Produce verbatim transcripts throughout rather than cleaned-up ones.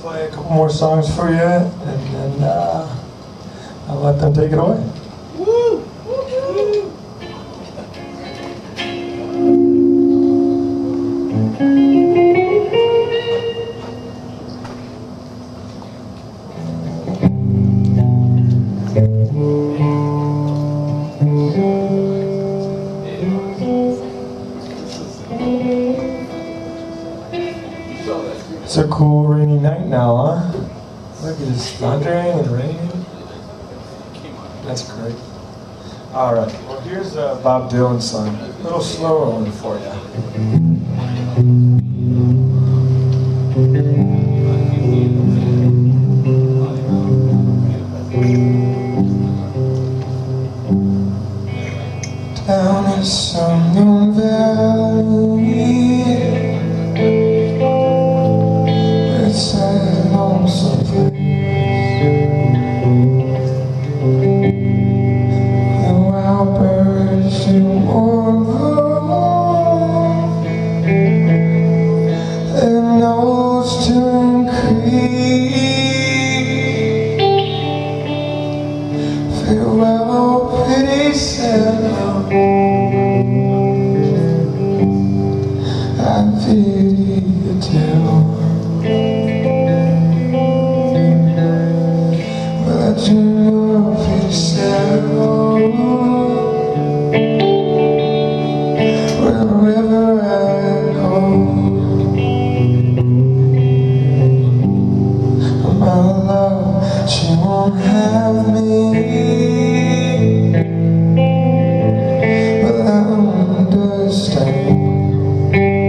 play a couple more songs for you, and then uh, I'll let them take it away. Woo! Woo! It's a cool rainy night now, huh? Look, it's thundering and raining. That's great. All right, well here's a Bob Dylan song. A little slower one for you. Down in some young valley, it's a lonesome place. The wild birds do more, their nose to increase. Farewell, pretty Saro, I pity you too. Well, I dream of pretty Saro, wherever I go. My love, she won't have me.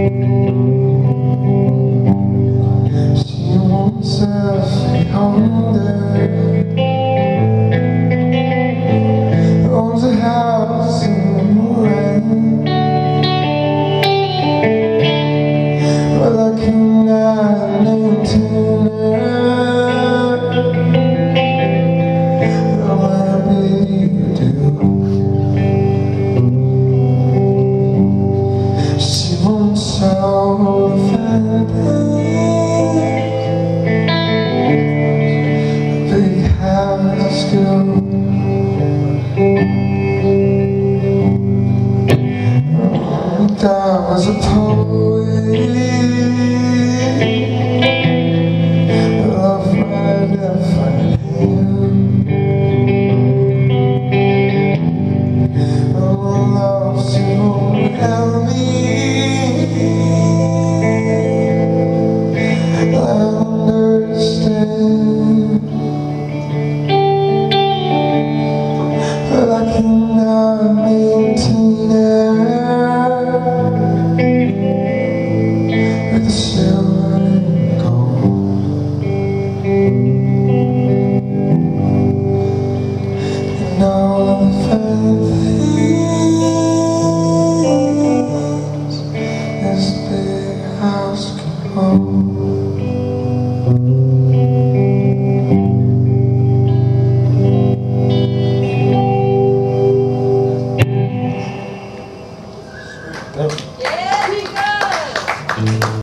She wants us to be home.